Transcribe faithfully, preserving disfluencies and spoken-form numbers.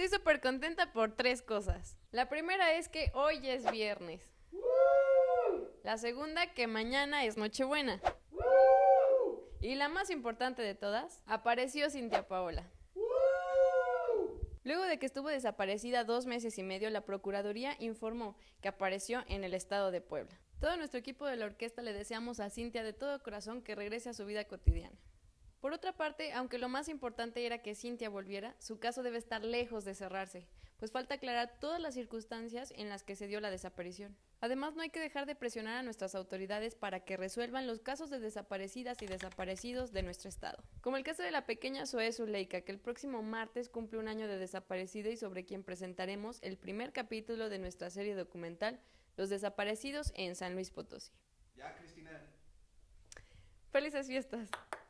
Estoy súper contenta por tres cosas. La primera es que hoy es viernes. La segunda, que mañana es Nochebuena. Y la más importante de todas, apareció Cintia Paola. Luego de que estuvo desaparecida dos meses y medio, la Procuraduría informó que apareció en el estado de Puebla. Todo nuestro equipo de la orquesta le deseamos a Cintia de todo corazón que regrese a su vida cotidiana. Por otra parte, aunque lo más importante era que Cintia volviera, su caso debe estar lejos de cerrarse, pues falta aclarar todas las circunstancias en las que se dio la desaparición. Además, no hay que dejar de presionar a nuestras autoridades para que resuelvan los casos de desaparecidas y desaparecidos de nuestro estado. Como el caso de la pequeña Zoe Zuleika, que el próximo martes cumple un año de desaparecida y sobre quien presentaremos el primer capítulo de nuestra serie documental Los desaparecidos en San Luis Potosí. Ya, Cristina. ¡Felices fiestas!